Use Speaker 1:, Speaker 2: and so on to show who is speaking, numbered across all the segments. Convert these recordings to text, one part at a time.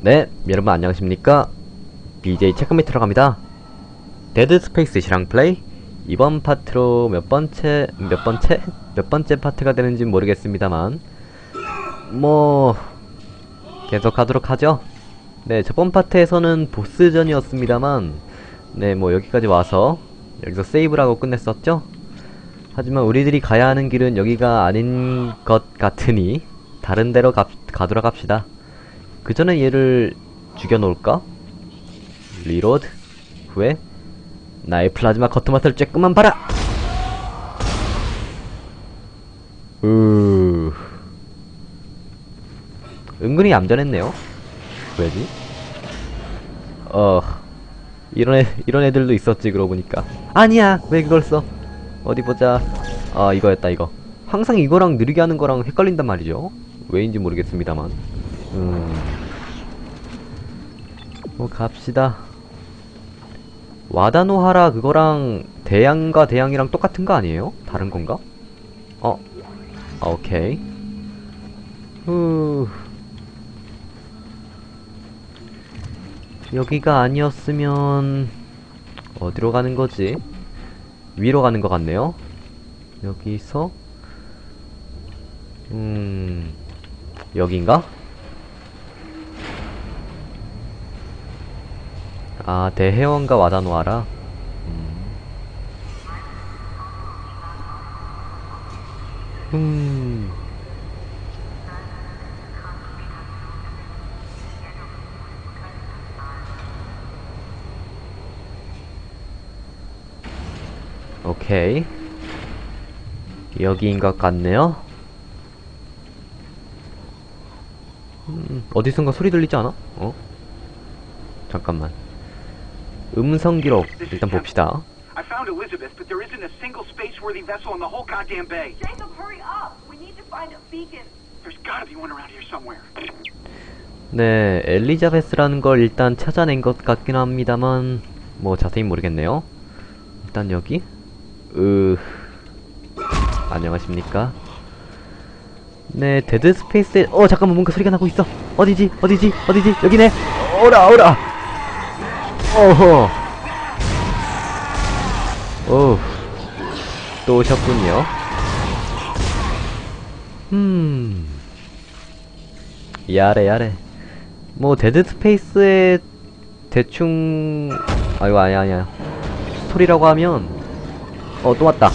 Speaker 1: 네, 여러분 안녕하십니까? BJ 체크메이트로 갑니다. 데드 스페이스 실황 플레이 이번 파트로 몇 번째 파트가 되는지 모르겠습니다만 뭐 계속 하도록 하죠. 네, 저번 파트에서는 보스전이었습니다만 네, 뭐 여기까지 와서 여기서 세이브를 하고 끝냈었죠. 하지만 우리들이 가야 하는 길은 여기가 아닌 것 같으니 다른 데로 가도록 합시다. 그 전에 얘를 죽여놓을까? 리로드 후에 나의 플라즈마 커트마트를 쬐끔만 봐라! 은근히 얌전했네요. 왜지? 이런 애들도 있었지, 그러고 보니까. 아니야! 왜 그걸 써? 어디 보자. 아, 이거였다, 이거. 항상 이거랑 느리게 하는 거랑 헷갈린단 말이죠. 왜인지 모르겠습니다만. 뭐 갑시다. 와다노하라 그거랑 대양과 대양이랑 똑같은 거 아니에요? 다른 건가? 오케이. 여기가 아니었으면 어디로 가는 거지? 위로 가는 것 같네요. 여기서 여긴가? 아, 대회원과 와다노하라. 오케이. 여기인 것 같네요. 어디선가 소리 들리지 않아? 잠깐만. 음성 기록 일단 봅시다.
Speaker 2: I found Elizabeth, but there isn't a single space-worthy vessel in the whole goddamn bay.
Speaker 3: Jacob, hurry up! We need to find a beacon.
Speaker 2: There's gotta be one around here somewhere.
Speaker 1: 네, 엘리자베스라는 걸 일단 찾아낸 것 같긴 합니다만 뭐 자세히 모르겠네요. 일단 여기 안녕하십니까? 네, 데드 스페이스에 잠깐만, 뭔가 소리가 나고 있어. 어디지? 여기네. 오라. 어허. 또 오셨군요. 야래. 뭐 데드 스페이스에 대충 아이고, 아니야. 스토리라고 하면 또 왔다.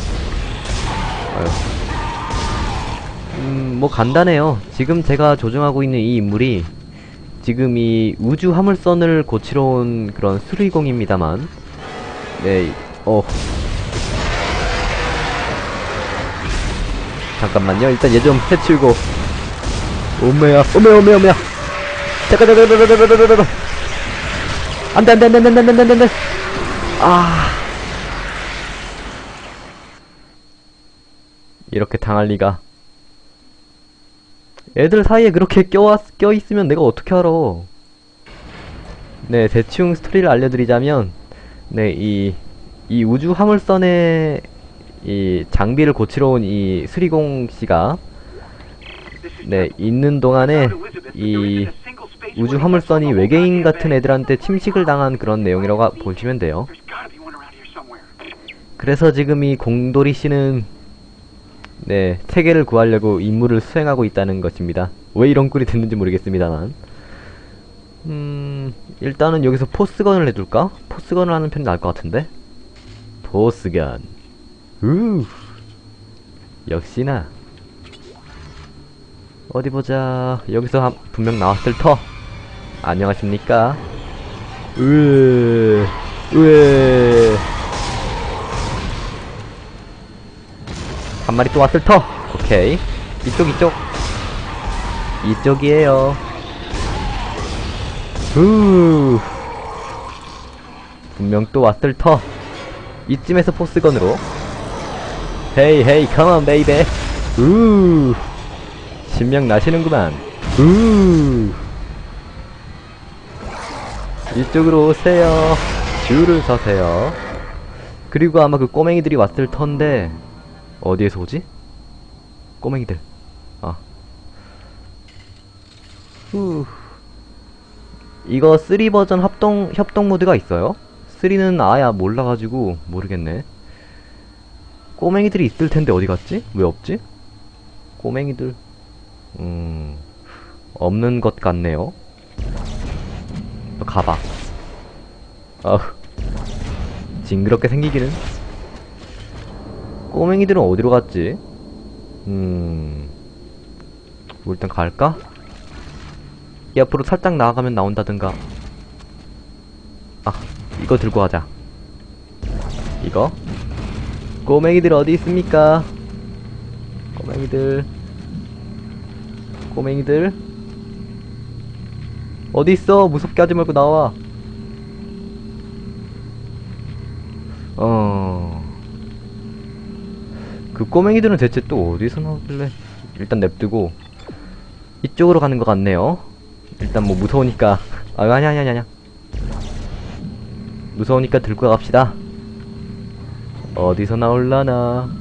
Speaker 1: 뭐 간단해요. 지금 제가 조종하고 있는 이 인물이 지금 이 우주 화물선을 고치러 온 그런 수리공입니다만, 네, 잠깐만요. 일단 얘 좀 해치우고. 오메야. 잠깐. 안돼. 이렇게 당할 리가. 애들 사이에 그렇게 껴있으면 내가 어떻게 알아. 네, 대충 스토리를 알려드리자면, 네, 이 우주 화물선에 이 장비를 고치러 온 이 수리공씨가 네, 있는 동안에 이 우주 화물선이 외계인 같은 애들한테 침식을 당한 그런 내용이라고 보시면 돼요. 그래서 지금 이 공돌이 씨는 네, 세계를 구하려고 임무를 수행하고 있다는 것입니다. 왜 이런 꿀이 됐는지 모르겠습니다만. 일단은 여기서 포스건을 해둘까? 포스건을 하는 편이 나을 것 같은데? 포스건. 역시나. 어디 보자. 여기서 분명 나왔을 터. 안녕하십니까? 한 마리 또 왔을 터. 오케이. 이쪽이에요. 분명 또 왔을 터. 이쯤에서 포스건으로. 헤이, 컴온 베이베. 신명 나시는구만. 이쪽으로 오세요. 줄을 서세요. 그리고 아마 그 꼬맹이들이 왔을 터인데 어디에서 오지? 꼬맹이들. 이거 3 버전 협동 모드가 있어요? 3는 아야 몰라가지고 모르겠네. 꼬맹이들이 있을 텐데 어디 갔지? 왜 없지? 꼬맹이들 없는 것 같네요. 가봐. 징그럽게 생기기는. 꼬맹이들은 어디로 갔지? 뭐 일단 갈까? 옆으로 살짝 나아가면 나온다든가. 이거 들고 가자. 이거? 꼬맹이들 어디 있습니까? 꼬맹이들 어디 있어? 무섭게 하지 말고 나와. 그 꼬맹이들은 대체 또 어디서 나오길래. 일단 냅두고 이쪽으로 가는 것 같네요. 일단 뭐 무서우니까 아니야 무서우니까 들고 갑시다. 어디서 나올라나.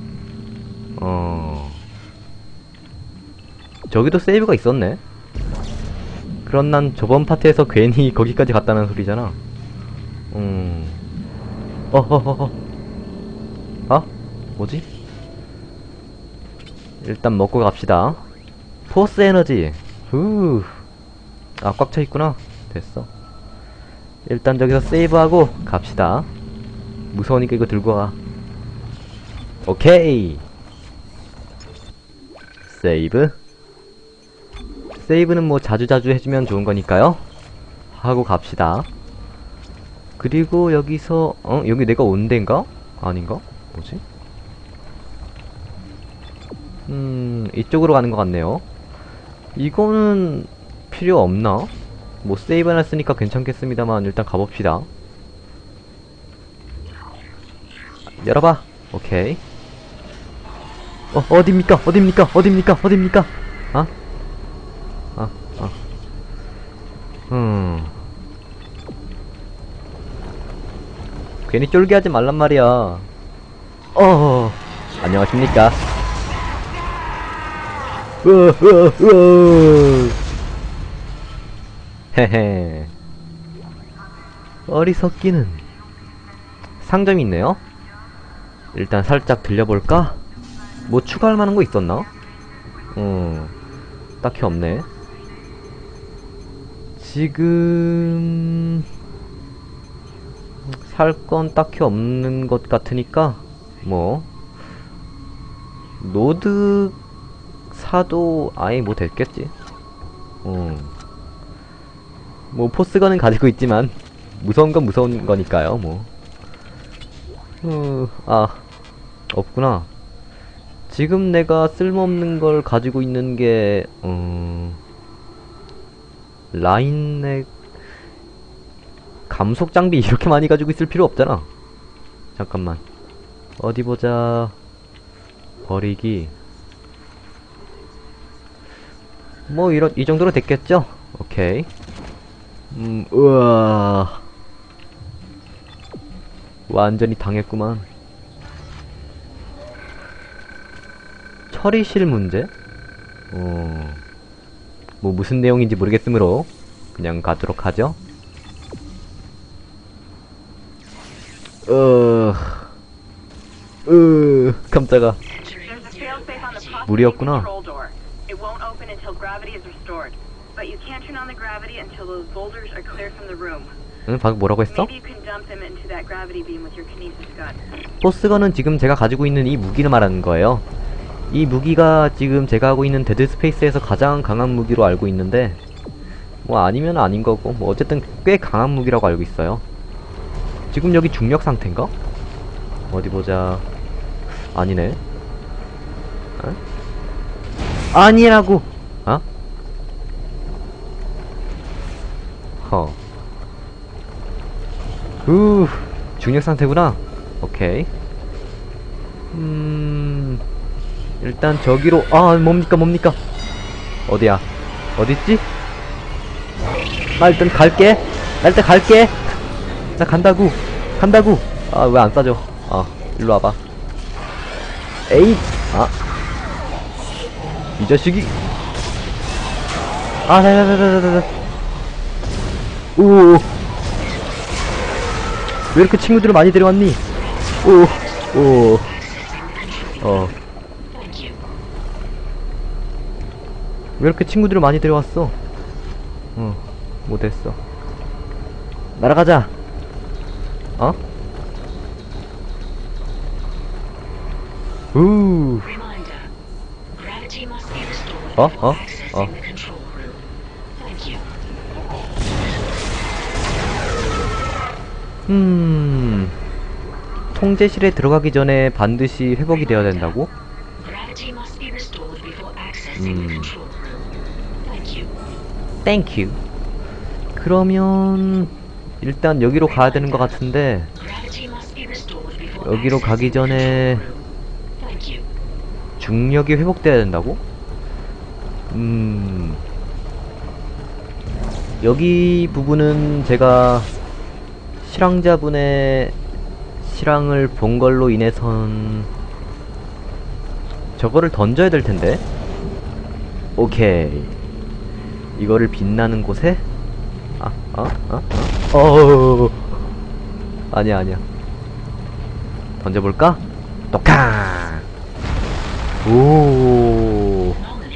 Speaker 1: 저기도 세이브가 있었네. 그럼 난 저번 파트에서 괜히 거기까지 갔다는 소리잖아. 뭐지? 일단 먹고 갑시다. 포스 에너지. 꽉 차있구나. 됐어. 일단 저기서 세이브하고 갑시다. 무서우니까 이거 들고 가. 오케이. 세이브는 뭐 자주자주 해주면 좋은 거니까요. 하고 갑시다. 그리고 여기서 여기 내가 온 데인가? 아닌가? 뭐지? 이쪽으로 가는 것 같네요. 이거는 필요 없나? 뭐 세이브 해놨으니까 괜찮겠습니다만 일단 가봅시다. 열어봐. 오케이. 어딥니까? 괜히 쫄게하지 말란 말이야. 안녕하십니까? 헤헤. 어리석기는. 상점이 있네요. 일단 살짝 들려볼까? 뭐 추가할 만한 거 있었나? 딱히 없네. 지금 살 건 딱히 없는 것 같으니까 뭐 노드 사도 아예 뭐 됐겠지. 뭐 포스건은 가지고 있지만 무서운 건 무서운 거니까요. 뭐 없구나. 지금 내가 쓸모없는 걸 가지고 있는 게 라인넥 감속 장비 이렇게 많이 가지고 있을 필요 없잖아. 잠깐만. 어디 보자. 버리기. 뭐 이 정도로 됐겠죠? 오케이. 우와. 완전히 당했구만. 처리실 문제? 뭐 무슨 내용인지 모르겠으므로 그냥 가도록 하죠. 깜짝아.
Speaker 3: There's a failsafe on the processing
Speaker 1: 물이었구나.
Speaker 3: control door. It won't open until gravity is restored. But you can't turn on the gravity until those boulders are cleared from the room.
Speaker 1: 응? 방금 뭐라고 했어?
Speaker 3: Maybe you can dump them into that gravity beam with your kinesis gun.
Speaker 1: 포스건은 지금 제가 가지고 있는 이 무기를 말하는 거예요. 이 무기가 지금 제가 하고 있는 데드 스페이스에서 가장 강한 무기로 알고 있는데 뭐 아니면 아닌 거고 뭐 어쨌든 꽤 강한 무기라고 알고 있어요. 지금 여기 중력 상태인가? 어디 보자. 아니네. 아니라고. 중력 상태구나. 오케이. 일단 저기로. 뭡니까? 어디야? 어딨지? 나 일단 갈게. 나 간다고. 왜 안 싸져? 일로 와봐. 에잇! 이 자식이. 오. 왜 이렇게 친구들을 많이 데려왔니? 오. 오. 왜 이렇게 친구들을 많이 데려왔어? 못했어. 날아가자. 어? 우. 어? 통제실에 들어가기 전에 반드시 회복이 되어야 된다고? 땡큐. 그러면 일단 여기로 가야 되는 것 같은데, 여기로 가기 전에 중력이 회복돼야 된다고? 여기 부분은 제가 실황자분의 실황을 본 걸로 인해선 저거를 던져야 될 텐데. 오케이. 이거를 빛나는 곳에? 아니야. 던져볼까? 똑캉! 오.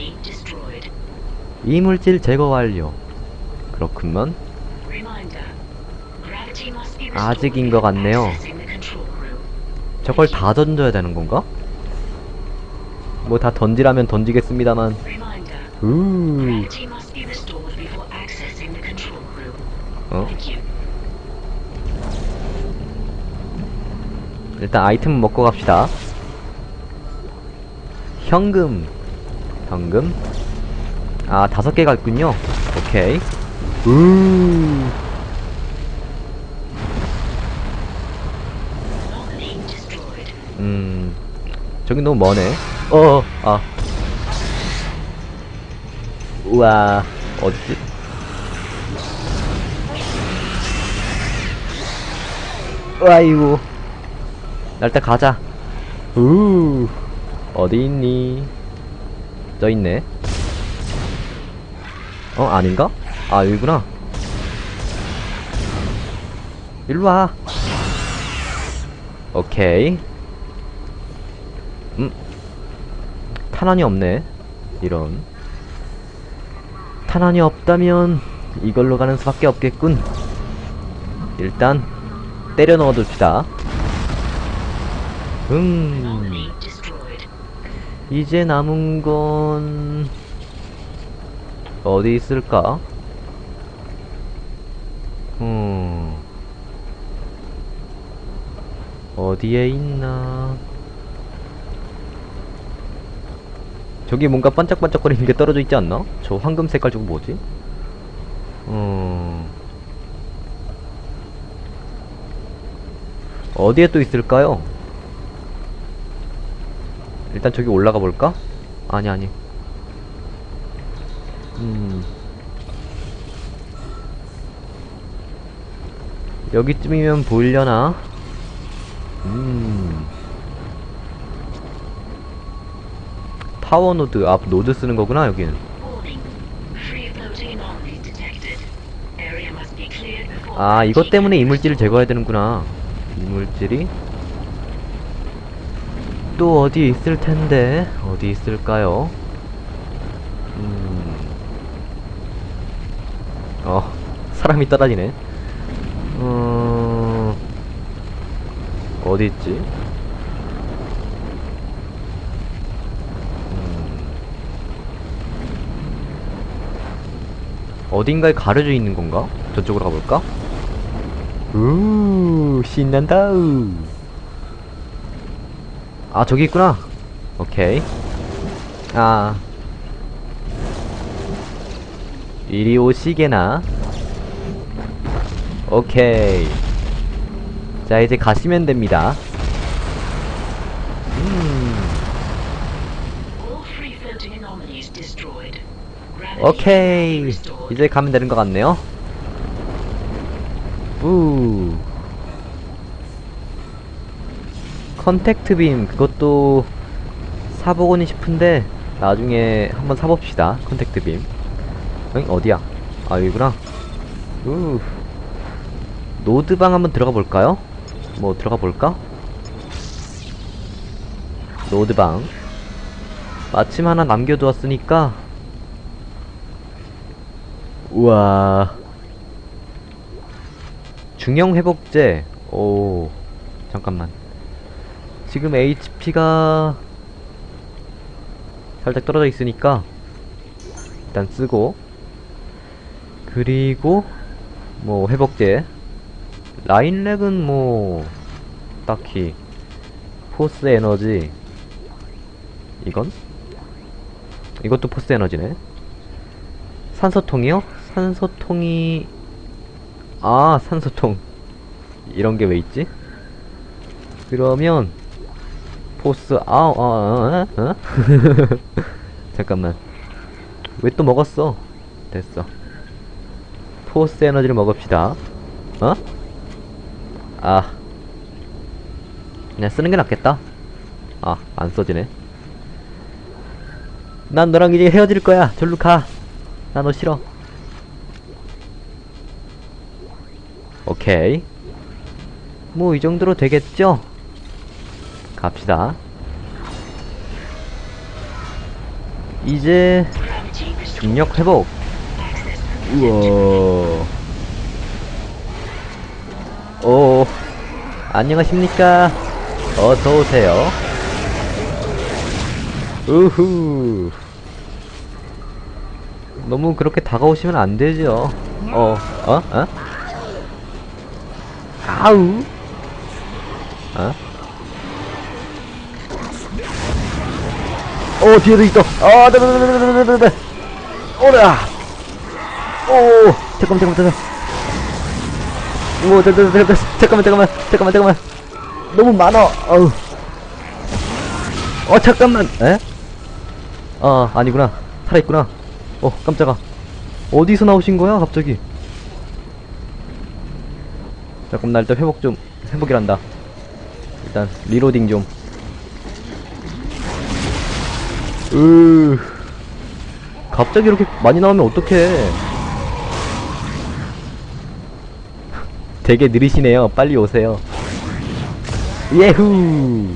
Speaker 1: 이물질 제거 완료. 그렇구먼. 아직인 것 같네요. 저걸 다 던져야 되는 건가? 뭐 다 던지라면 던지겠습니다만. 일단 아이템 먹고 갑시다. 현금. 아, 5개가 있군요. 오케이. 저기 너무 머네. 우와, 어딨지? 아이고. 일단 가자. 어디 있니? 저 있네. 아닌가? 아, 여기구나. 일로와. 오케이. 탄환이 없네. 이런. 탄환이 없다면 이걸로 가는 수밖에 없겠군. 일단 때려 넣어둡시다. 이제 남은 건 어디 있을까? 어디에 있나? 저기 뭔가 반짝반짝거리는 게 떨어져 있지 않나? 저 황금 색깔 저거 뭐지? 어디에 또 있을까요? 일단 저기 올라가 볼까? 아니. 여기쯤이면 보이려나? 파워노드, 앞 노드 쓰는 거구나, 여기는. 아, 이것 때문에 이물질을 제거해야 되는구나. 이물질이 또 어디 있을 텐데, 어디 있을까요? 사람이 떨어지네. 어디 있지? 어딘가에 가려져 있는 건가? 저쪽으로 가볼까? 신난다. 아, 저기 있구나. 오케이. 아, 이리 오시게나. 오케이. 자, 이제 가시면 됩니다. 오케이. 이제 가면 되는 것 같네요. 컨택트 빔, 그것도 사보고는 싶은데 나중에 한번 사봅시다. 컨택트 빔. 어디야? 아, 여기구나. 우. 노드방 한번 들어가 볼까요? 뭐 들어가 볼까? 노드방 마침 하나 남겨두었으니까. 우와. 중형 회복제. 오, 잠깐만. 지금 HP가 살짝 떨어져 있으니까 일단 쓰고, 그리고 뭐 회복제. 라인렉은 뭐 딱히 포스 에너지. 이건? 이것도 포스 에너지네. 산소통이요? 산소통이... 아, 산소통. 이런 게 왜 있지? 그러면 포스... 잠깐만. 왜 또 먹었어? 됐어. 포스 에너지를 먹읍시다. 어? 아, 그냥 쓰는 게 낫겠다. 아, 안 써지네. 난 너랑 이제 헤어질 거야. 절로 가. 나 너 싫어. 오케이. 뭐 이 정도로 되겠죠? 갑시다. 이제 중력 회복. 우와. 오, 안녕하십니까? 어서오세요. 우후. 너무 그렇게 다가오시면 안 되죠. 아우. 뒤에도 있어. 네네네네네네. 오라. 오, 잠깐만. 오, 잠깐만. 너무 많아. 잠깐만. 에? 아니구나. 살아있구나. 깜짝아. 어디서 나오신 거야, 갑자기? 잠깐만, 나 일단 회복이란다. 일단, 리로딩 좀. 갑자기 이렇게 많이 나오면 어떡해. 되게 느리시네요. 빨리 오세요. 예후.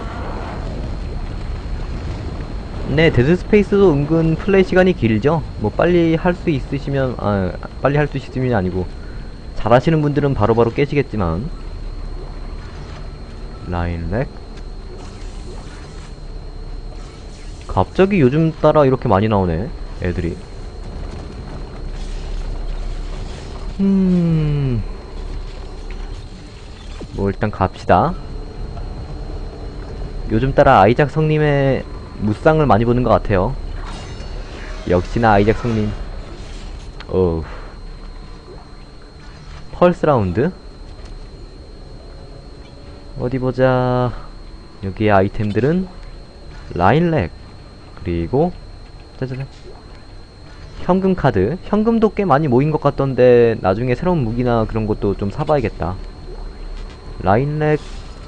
Speaker 1: 네, 데드 스페이스도 은근 플레이 시간이 길죠. 뭐 빨리 할 수 있으시면, 빨리 할 수 있으면 아니고 잘하시는 분들은 바로바로 깨시겠지만. 라인렉. 갑자기 요즘 따라 이렇게 많이 나오네, 애들이. 뭐 일단 갑시다. 요즘 따라 아이작 성님의 무쌍을 많이 보는 것 같아요. 역시나 아이작 성님. 펄스 라운드. 어디 보자. 여기에 아이템들은 라인렉, 그리고 짜자잔, 현금 카드. 현금도 꽤 많이 모인 것 같던데 나중에 새로운 무기나 그런 것도 좀 사봐야겠다. 라인렉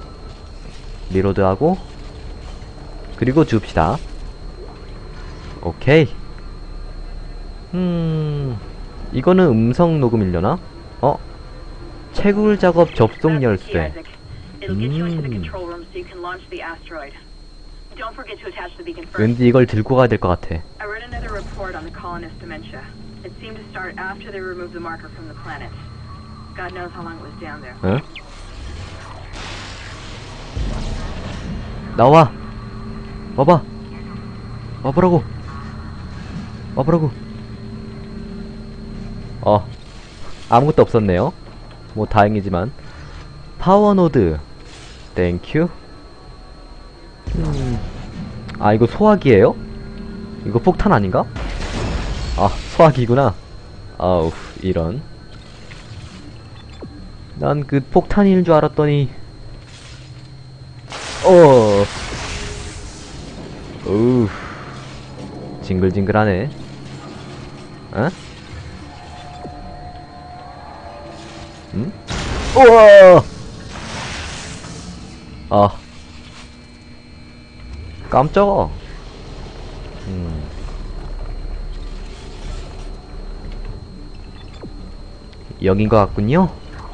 Speaker 1: 리로드하고, 그리고 줍시다. 오케이. 이거는 음성 녹음이려나? 채굴 작업 접속 열쇠. 왠지 이걸 들고 가야 될 것 같아.
Speaker 3: I read another report on the colonist dementia. It seemed to start after they removed the marker from the planet. God knows how long it was down there.
Speaker 1: 응? 나와. 와봐. 와보라고. 아무것도 없었네요. 뭐 다행이지만. 파워노드. 땡큐. 이거 소화기예요? 이거 폭탄 아닌가? 소화기구나. 아우, 이런. 난 그 폭탄일 줄 알았더니. 징글징글하네. 우와! 깜짝아. 여긴 것 같군요.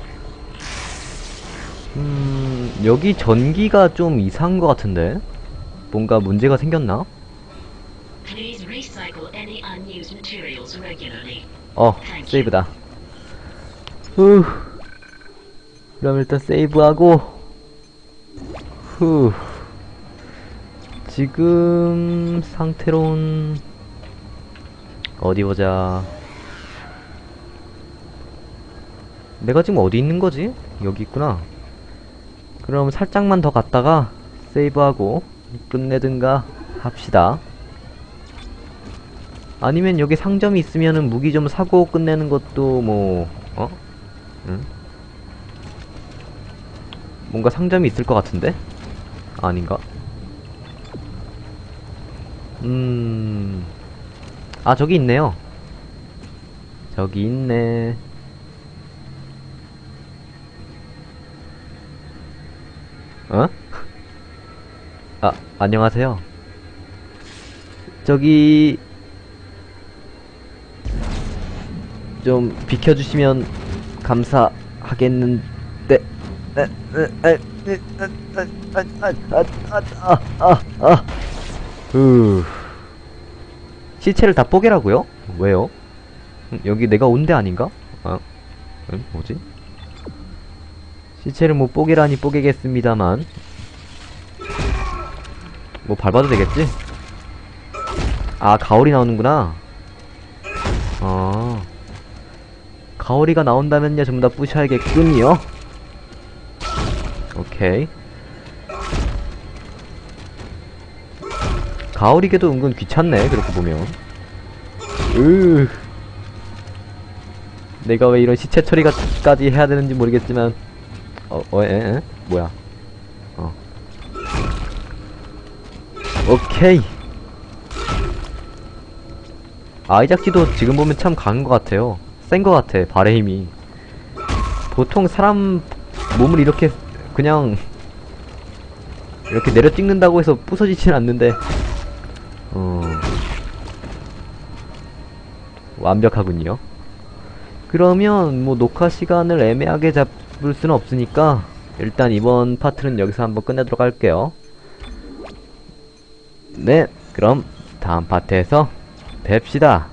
Speaker 1: 여기 전기가 좀 이상한 것 같은데? 뭔가 문제가 생겼나?
Speaker 4: Please recycle any unused materials regularly.
Speaker 1: 세이브다. 후. 그럼 일단 세이브하고, 후. 지금 상태로는 어디 보자. 내가 지금 어디 있는 거지? 여기 있구나. 그럼 살짝만 더 갔다가 세이브하고 끝내든가 합시다. 아니면 여기 상점이 있으면은 무기 좀 사고 끝내는 것도 뭐 응? 뭔가 상점이 있을 것 같은데? 아닌가? 아, 저기 있네요. 저기 있네. 어? 아, 안녕하세요. 저기 좀 비켜주시면 감사하겠는데. 시체를 다 뽀개라고요? 왜요? 여기 내가 온 데 아닌가? 뭐지? 시체를 뭐 뽀개라니 뽀개겠습니다만, 뭐 밟아도 되겠지? 아, 가오리 나오는구나. 가오리가 나온다면요 전부 다 부셔야겠군요. 오케이. 가오리개도 은근 귀찮네, 그렇게 보면. 내가 왜 이런 시체 처리까지 해야 되는지 모르겠지만, 뭐야? 오케이. 아이작지도 지금 보면 참 강한 것 같아요. 센 것 같아, 발의 힘이. 보통 사람 몸을 이렇게 그냥 이렇게 내려 찍는다고 해서 부서지진 않는데, 완벽하군요. 그러면 뭐 녹화 시간을 애매하게 잡을 수는 없으니까 일단 이번 파트는 여기서 한번 끝내도록 할게요. 네, 그럼 다음 파트에서 뵙시다.